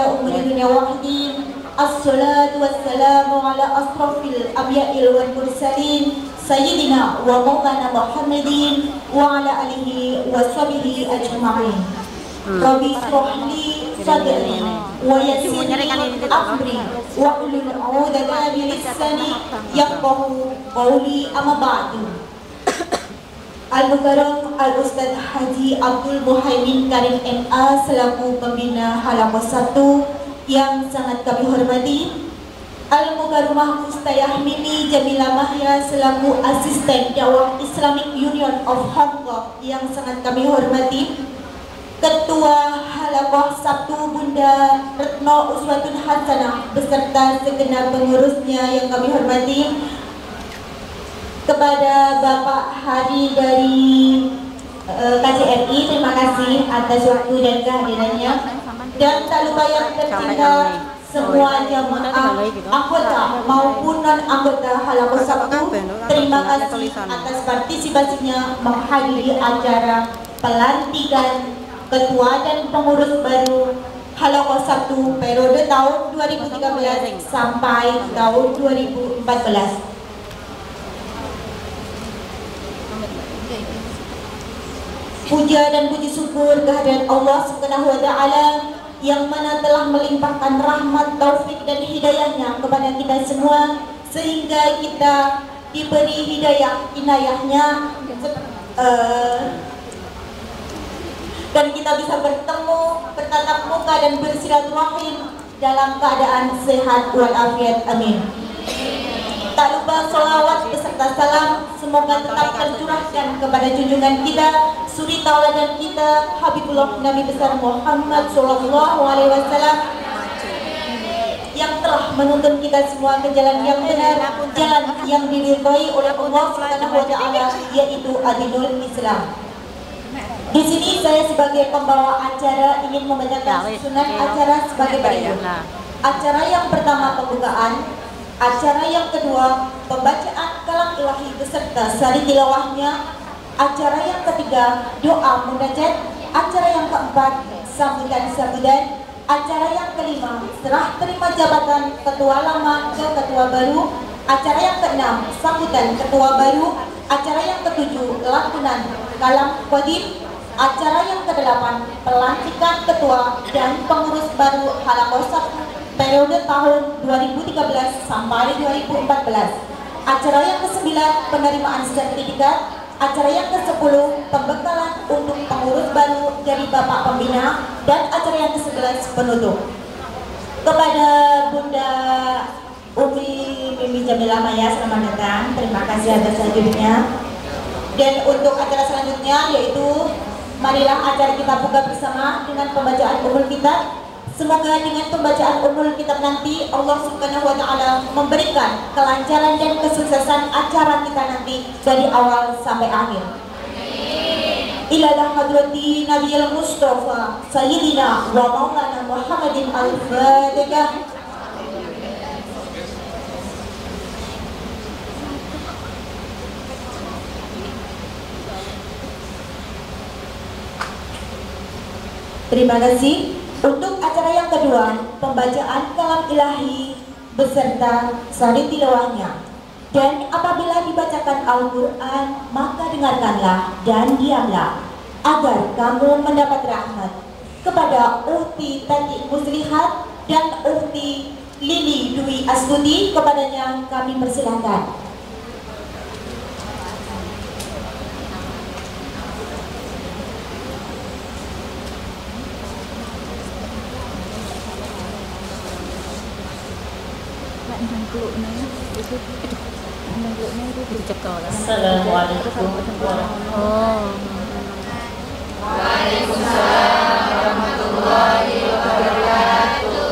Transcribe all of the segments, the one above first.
أمين وحدين الصلاة والسلام على أشرف الأنبياء والمرسلين سيدنا ومولانا محمد وعلى آله وصحبه أجمعين. Rabbi shrahli sadri wa yassir li amri wahlul 'uqdatam min lisani yafqahu qawli, amma ba'du. Al-Mukarram Al-Ustaz Haji Abdul Muhaimin Karim MA selaku pembina Halaqah 1 yang sangat kami hormati, Al-Mukarramah Ustazah Mimi Jamila Mahya selaku asisten dakwah Islamic Union of Hong Kong yang sangat kami hormati, Ketua Halaqah 1 Bunda Retno Uswatun Hasanah beserta segenap pengurusnya yang kami hormati, kepada Bapak Hadi dari KJRI, terima kasih atas waktu dan kehadirannya, dan tak lupa yang tercinta semua jamaah anggota maupun non anggota Halaqah 1, terima kasih atas partisipasinya menghadiri acara pelantikan Ketua dan pengurus baru Halaqah 1 periode tahun 2013 sampai tahun 2014. Puja dan puji syukur kehadirat Allah Subhanahu wa Ta'ala yang mana telah melimpahkan rahmat, taufik dan hidayahnya kepada kita semua sehingga kita diberi hidayah inayahnya dan kita bisa bertemu, bertatap muka dan bersilaturahim dalam keadaan sehat walafiat. Amin. Tak lupa sholawat beserta salam semoga tetap tercurahkan kepada junjungan kita, suri tauladan kita, Habibullah Nabi besar Muhammad Sallallahu Alaihi Wasallam yang telah menuntun kita semua ke jalan yang benar, jalan yang diridhai oleh Allah Subhanahu wa Ta'ala, yaitu adilul Islam. Di sini saya sebagai pembawa acara ingin membacakan susunan acara sebagai berikut. Acara yang pertama pembukaan, acara yang kedua pembacaan kalam ilahi beserta sari tilawahnya, acara yang ketiga doa munajat, acara yang keempat sambutan-sambutan, acara yang kelima serah terima jabatan ketua lama ke ketua baru, acara yang keenam sambutan ketua baru, acara yang ketujuh lantunan kalam qadim, acara yang kedelapan pelantikan ketua dan pengurus baru Halaqah 1 periode tahun 2013 sampai 2014. Acara yang ke-9 penerimaan sertifikat, acara yang ke-10 pembekalan untuk pengurus baru dari Bapak Pembina, dan acara yang ke-11 penutup. Kepada Bunda Umi Mimi Jamila Maya, selamat datang, terima kasih atas hadirnya. Dan untuk acara selanjutnya yaitu marilah acara kita buka bersama dengan pembacaan Ummul Kitab. Semoga dengan pembacaan Ummul Kitab nanti Allah Subhanahu wa Ta'ala memberikan kelancaran dan kesuksesan acara kita nanti dari awal sampai akhir. Ilalah hadrati Nabiyil Mustafa Sayyidina wa Maulana Muhammadin al-Fatihah. Terima kasih. Untuk acara yang kedua, pembacaan kalam ilahi beserta sari tilawahnya. Dan apabila dibacakan Al-Quran, maka dengarkanlah dan diamlah agar kamu mendapat rahmat. Kepada Uhti Tati Muslihat dan Uhti Lili Dwi Astuti, kepadanya kami persilahkan. Assalamualaikum Waalaikumsalam warahmatullahi wabarakatuh.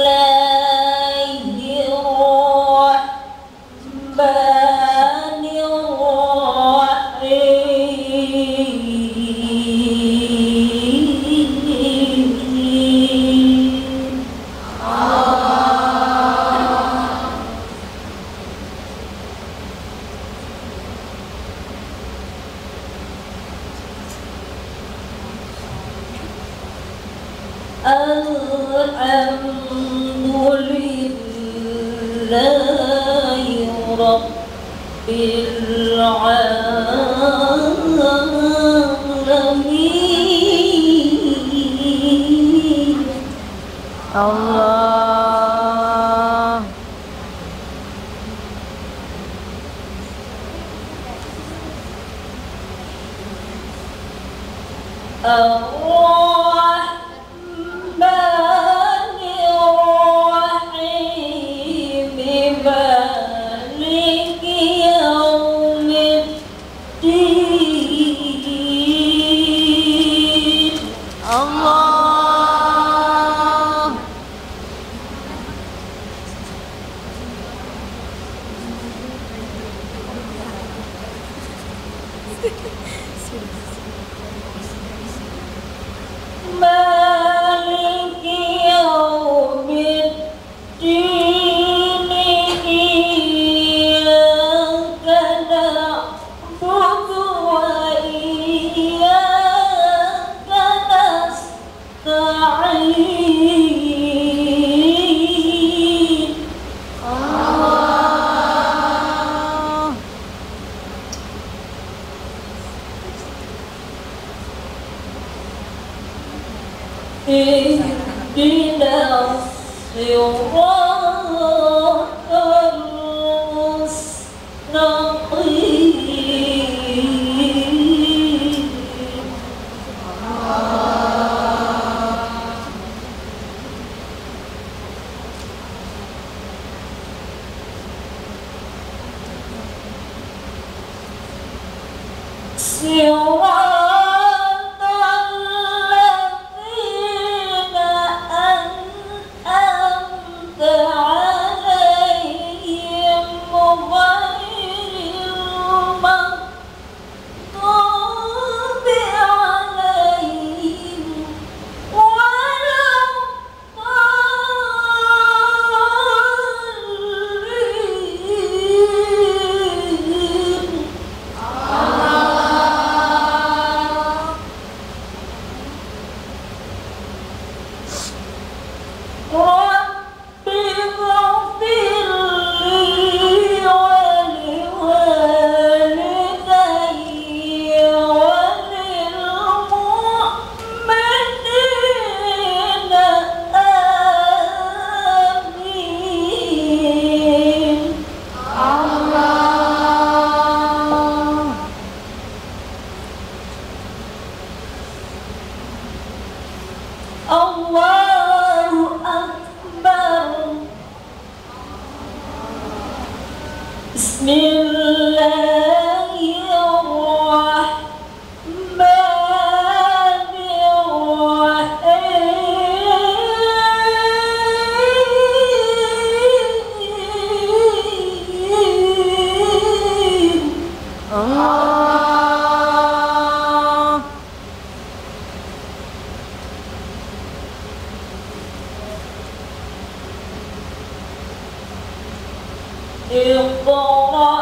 Bismillahirrahmanirrahim. Alhamdulillahi Rabbil Alamin. Allah. Ar-Rahmanir-Rahim, Maliki Yaumiddin. Allah. Maliki Yaumiddin, Iyyaka na'budu wa iyyaka nasta'in. Allah. Ihdinas siratal mustaqim. Siratal ladzina an'amta 'alaihim ghairil maghdubi 'alaihim waladdallin. Rabbi ighfirli wa liwalidayya wa lil mu'minina amin. Allah. Allahu Akbar. Bismillahirrahmanirrahim. Allah. Iqra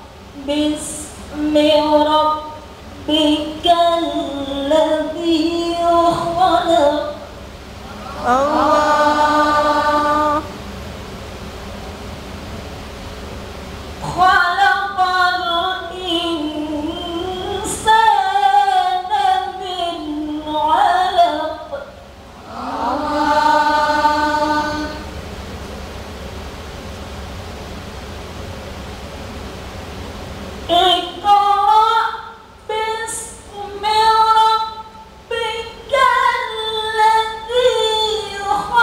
bismi rabbikal ladzi khalaq. Allah. Khalaqal insana min 'alaq. Iqra bismi rabbikal ladzi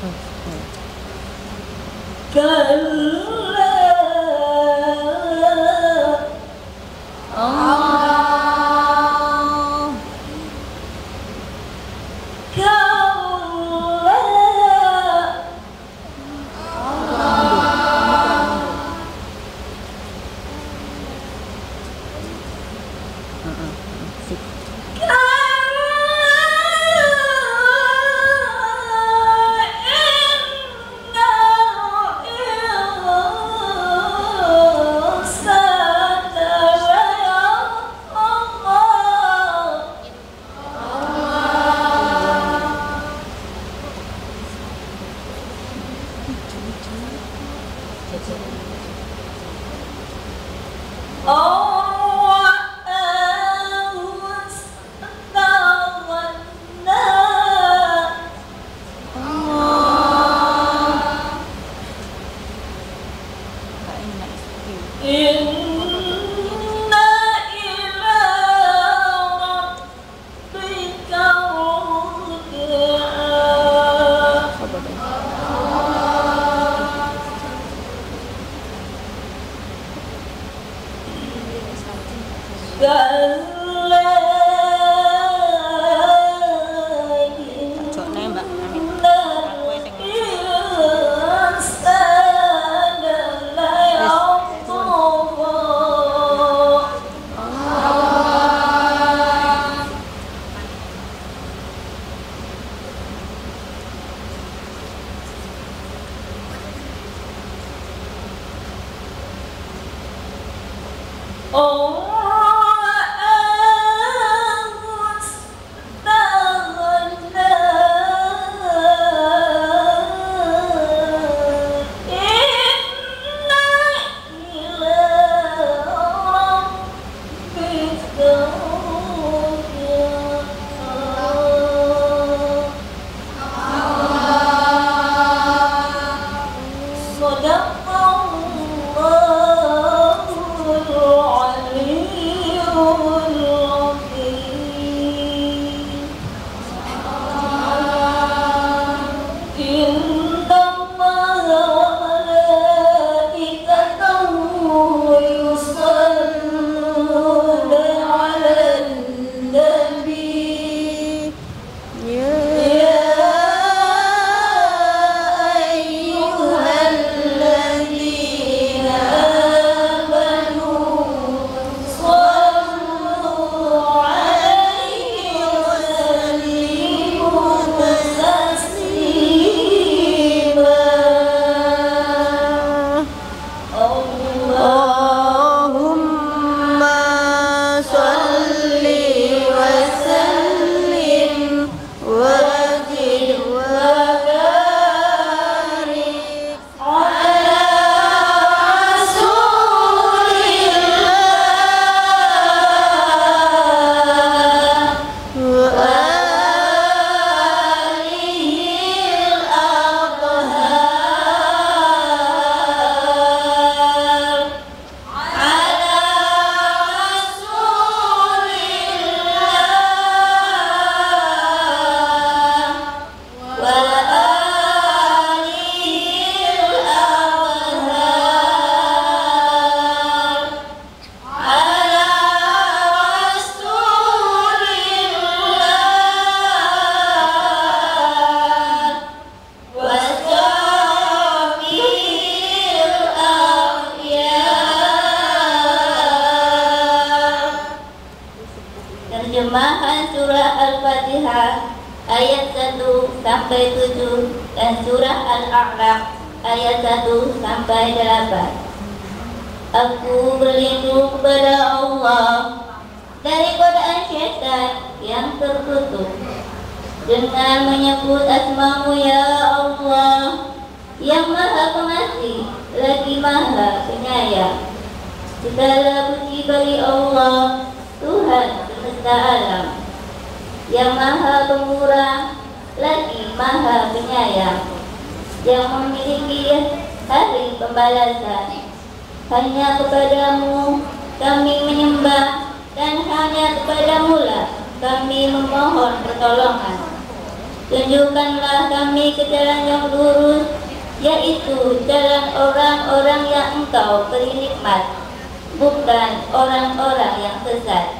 Terjemahan surah Al-Fatihah ayat 1 sampai 7 dan surah Al-A'raf ayat 1 sampai 8. Aku berlindung kepada Allah dari godaan syaitan yang terkutuk dengan menyebut asma-Mu ya Allah yang Maha Pengasih lagi Maha Penyayang. Segala puji bagi Allah Tuhan semesta alam yang Maha Pemurah lagi Maha Penyayang, yang memiliki hari pembalasan. Hanya kepadamu kami menyembah dan hanya kepadamu lah kami memohon pertolongan. Tunjukkanlah kami ke jalan yang lurus, yaitu jalan orang-orang yang Engkau beri nikmat, bukan orang-orang yang sesat.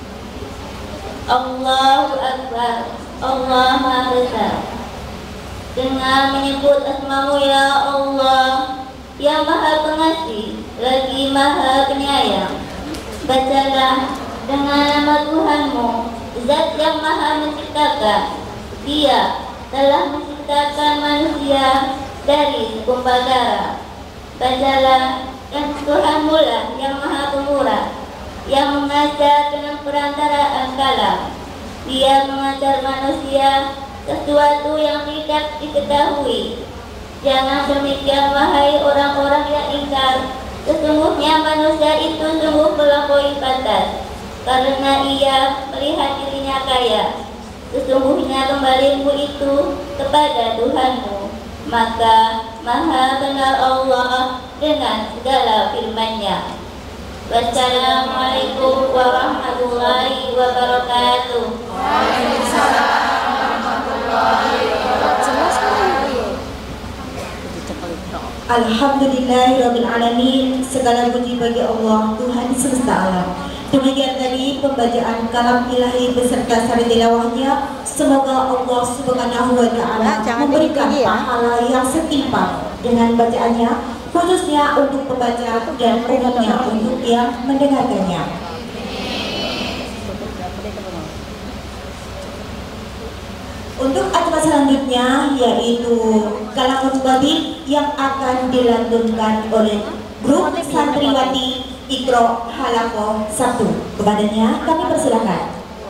Allahu Akbar, Allah Maha Besar. Dengan menyebut asma-Mu ya Allah, yang Maha Pengasih lagi Maha Penyayang, bacalah dengan nama Tuhanmu, Zat yang Maha Menciptakan. Dia telah menciptakan manusia dari segumpal darah. Bacalah, dan Tuhanmu lah yang Maha Pemurah, yang mengajar dengan perantaraan kalam. Dia mengajar manusia sesuatu yang tidak diketahui. Jangan demikian wahai orang-orang yang ingkar. Sesungguhnya manusia itu sungguh melampaui batas, karena ia melihat dirinya kaya. Sesungguhnya kembalimu itu kepada Tuhanmu, maka Maha benar Allah dengan segala firman-Nya. Wassalamualaikum warahmatullahi wabarakatuh. Waalaikumsalam warahmatullahi wabarakatuh. Alhamdulillahirabbil alamin. Segala puji bagi Allah, Tuhan semesta alam. Demikian tadi pembacaan kalam ilahi beserta sari tilawahnya. Semoga Allah Subhanahu wa taala memberikan pahala yang setimpal dengan bacaannya, khususnya untuk pembaca dan umumnya untuk yang mendengarkannya. Untuk acara selanjutnya yaitu kalamul babin yang akan dilantunkan oleh grup santriwati Iqra Halaqah 1. Kepadanya kami persilakan.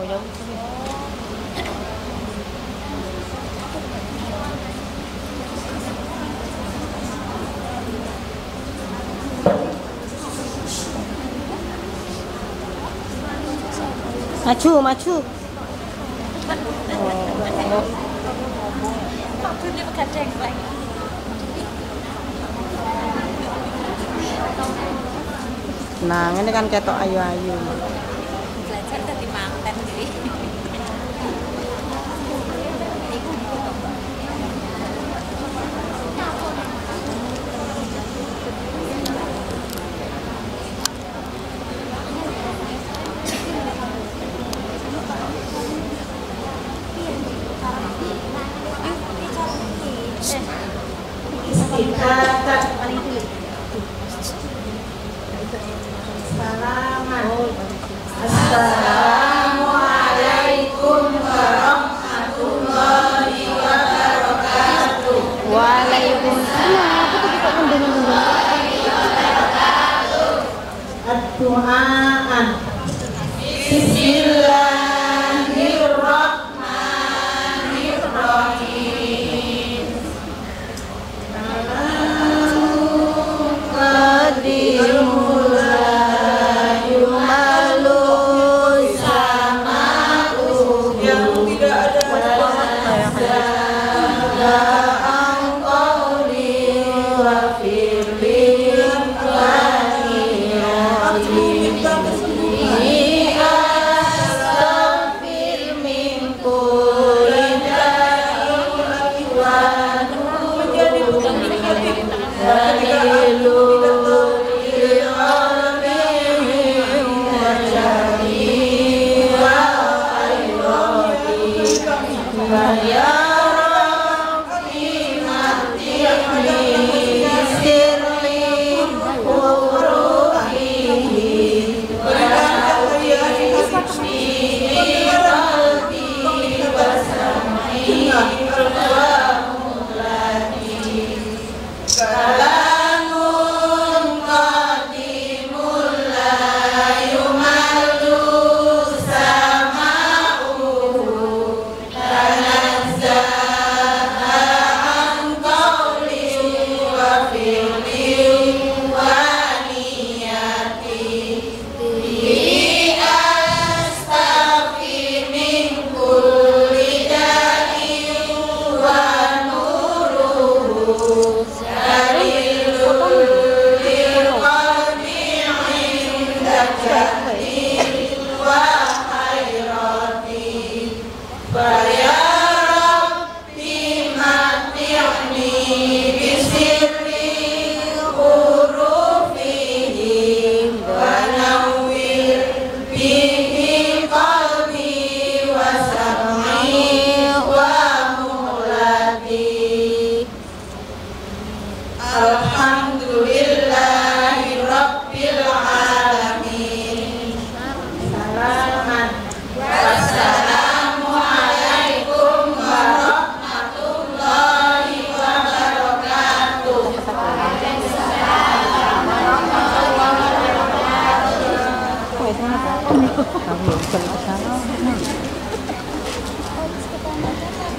Maju. Nah, ini kan ketok ayu-ayu. Belajar dari manten jadi. Assalamualaikum warahmatullahi wabarakatuh. Waalaikumsalam. Apa tuh kita Ad-du'aan. Bismillahirrahmanirrahim. Qadirul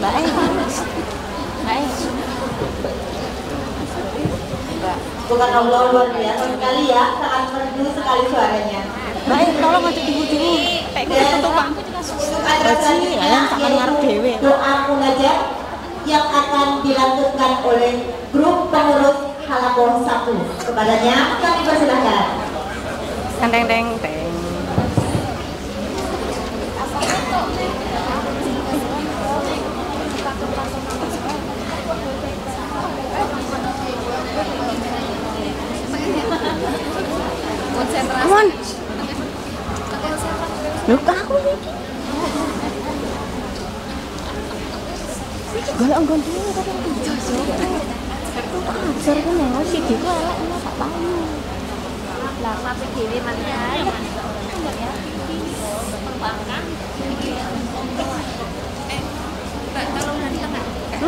Baik. Baik. Bukan Allah, luar biasa sekali ya, sangat merdu sekali suaranya. Baik, tolong aja dibujuk. Dan untuk acara selanjutnya yaitu doa munajat yang akan dilakukan oleh grup pengurus Halakoh 1. Kepadanya kami persilahkan. Teng teng teng. Mon. Luka aku nih. Galak nggon dhewe kok ajar ku nang sih diku elek ana tak tahu. Lah sampe dhewe mangan. Ya. Perbankan. Mbak tolong nanti tengah.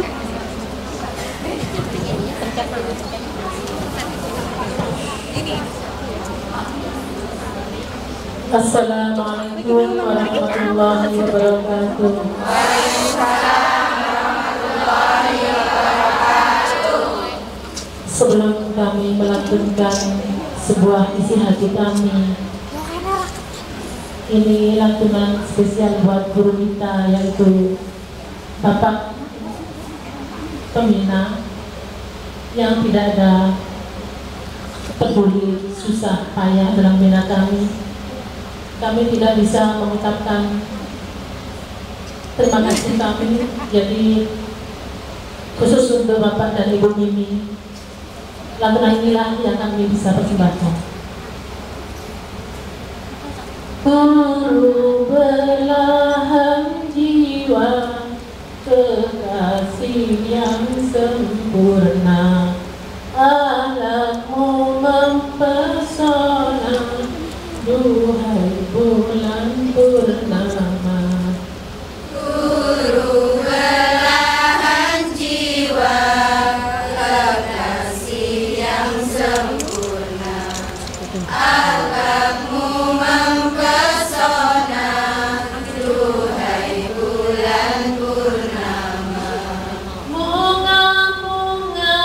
Pencet dulu. Ini. Assalamualaikum warahmatullahi wabarakatuh. Sebelum kami melantunkan sebuah isi hati kami, ini lantunan spesial buat guru kita, yaitu Bapak Pembina yang tidak ada peduli susah payah dalam bina kami. Kami tidak bisa mengucapkan terima kasih kami. Jadi khusus untuk Bapak dan Ibu Mimi, lantunan inilah yang kami bisa persembahkan. Guru belahan jiwa, kekasih yang sempurna, akhlakmu mempesona, duhai bulan purnama. Guru belahan jiwa, kekasih yang sempurna, akhlakmu mempesona, duhai bulan purnama. Bunga-bunga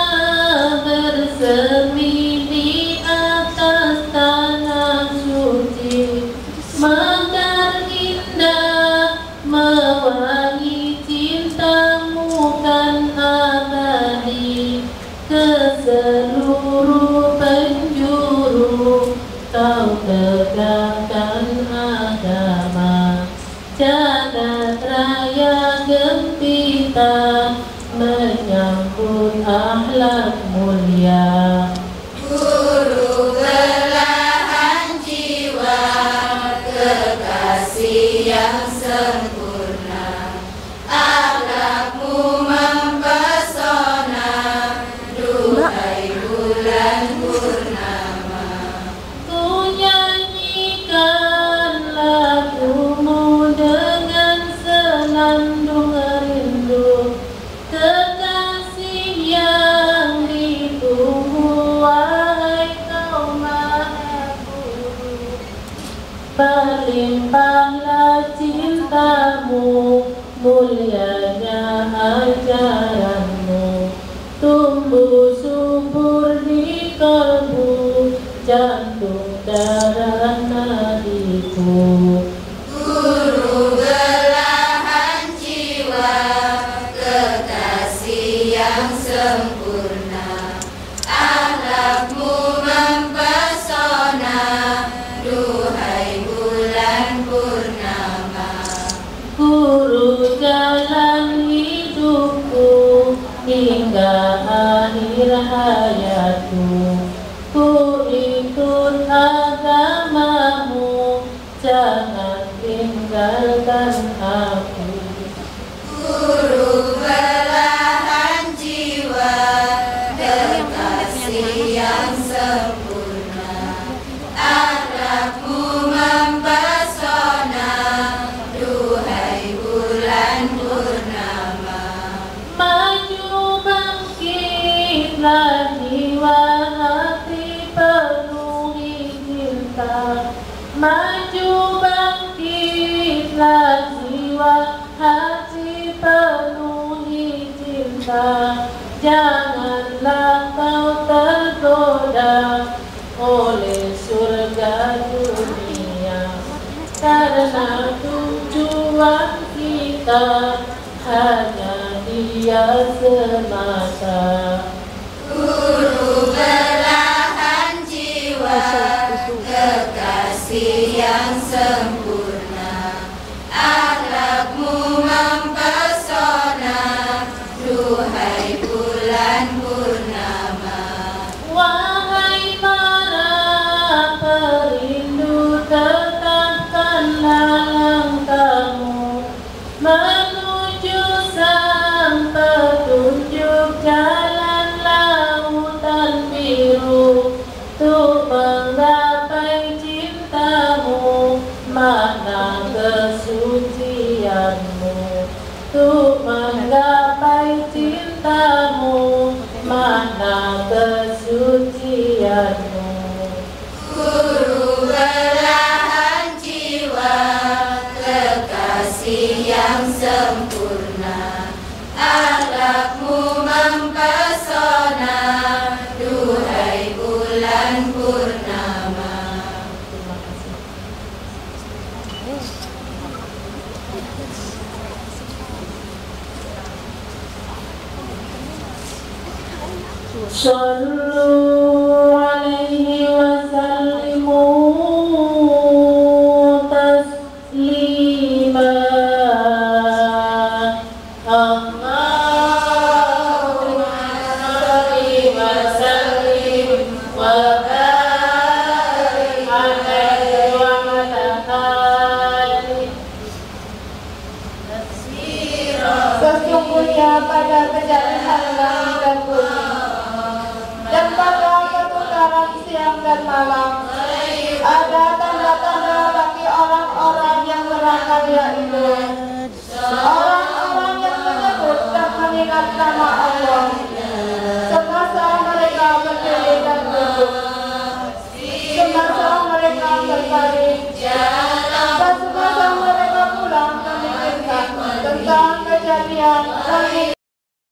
bersemi di atas tanah suci, mekar indah mewangi, cintamu kan abadi, ke seluruh penjuru kau tegakkan agama. Jagat raya gempita menyambut akhlak mulia. Guru belahan jiwa, kekasih yang sempurna, akhlakmu mempesona, duhai bulan purnama. Ku nyanyikan lagumu dengan senandung rindu, kekasih yang ditunggu, wahai kau maha guru. Berlimpahlah cintamu, mulianya ajaranmu, tumbuh subur di kalbu, jantung darah nadiku. Guru belahan jiwa, kekasih yang sempurna, akhlakmu mempesona, duhai bulan purnama. Guru jalan hidupku hingga akhir hayatku, ku ikut agamamu, jangan tinggalkan aku. Guru belahan jiwa, kekasih yang sempurna, akhlakmu mempesona, duhai bulan purnama. Maju bangkitlah jiwa, hati penuhi cinta. Maju bangkitlah jiwa, hati penuhi Janganlah kau tergoda oleh surga dunia, karena tujuan kita hanya Dia semata. Guru belahan jiwa, kekasih yang sempurna, akhlakmu mempesona, duhai bulan purnama. Wahai para perindu, tetapkanlah langkahmu menuju sang petunjuk jalan lautan biru. Untuk menggapai cintamu, mana kesucianmu? Untuk menggapai cintamu, mana kesucianmu? Guru belahan jiwa, kekasih yang sempurna, akhlakmu mempesona, duhai bulan purnama. Sallu alaihi wa sallimu taslima. Allahumma salli wa sallim wa barik alaihi wa ala alihi. Sesungguhnya pada kejadian langit dan bumi dan pada pertukaran siang dan malam ada tanda-tanda bagi orang-orang yang berkarya itu, orang-orang yang menyebut dan mengingat nama Allah semasa mereka berdiri dan duduk, semasa mereka berbaring, dan semasa mereka pulang memikirkan tentang kejadian langit